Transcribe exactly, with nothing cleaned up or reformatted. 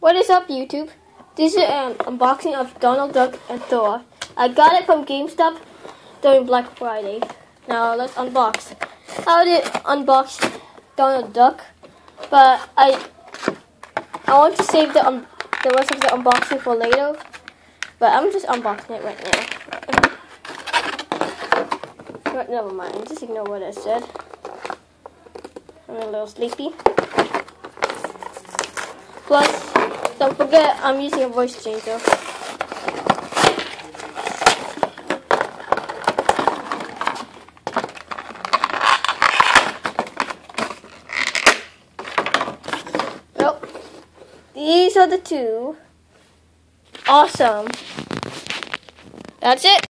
What is up, YouTube? This is an unboxing of Donald Duck and Thor. I got it from GameStop during Black Friday. Now let's unbox. I already unboxed Donald Duck, but I I want to save the um, the rest of the unboxing for later. But I'm just unboxing it right now. But never mind. Just ignore what I said. I'm a little sleepy. Plus, don't forget I'm using a voice changer. Well, these are the two. Awesome. That's it.